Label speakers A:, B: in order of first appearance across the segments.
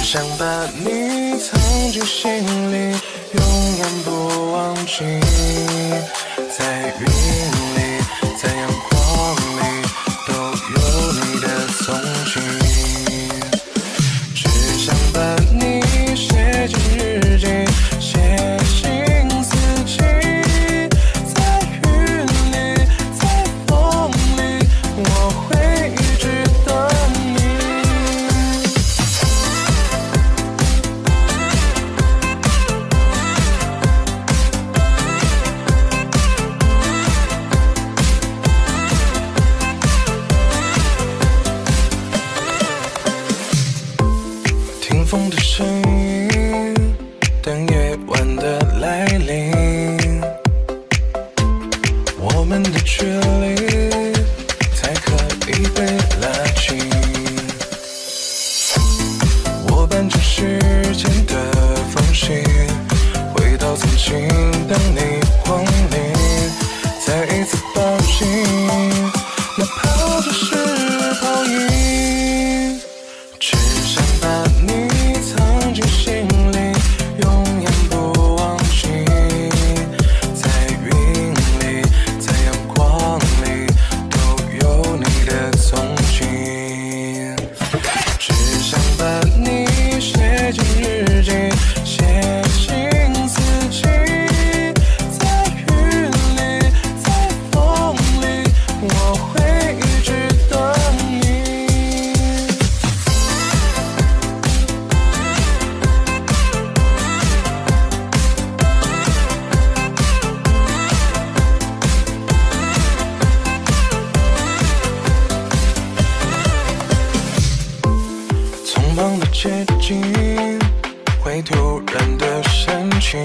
A: 想把你藏进心里，永远不忘记。在云里，在阳光里，都有你的踪迹。只想把你写进日记，写进四季。在云里，在风里，我会一直等你。听风的声音，等夜晚的来临，我们的距离才可以被拉近。我搬出时间的缝隙，回到曾经等你光临，再一次抱紧，哪怕只是泡影。只想把你藏进心里，永远不忘记。在云里，在阳光里，都有你的踪迹。只想把你写进日记，写进四季。在云里，在风里，我会一直等你。匆忙的接近，会突然的煽情。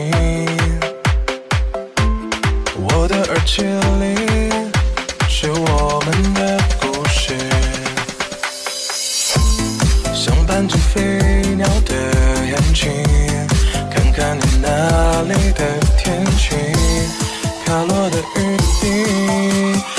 A: 我的耳机里是我们的故事，像伴着飞鸟的眼睛，看看你那里的天气，飘落的雨滴。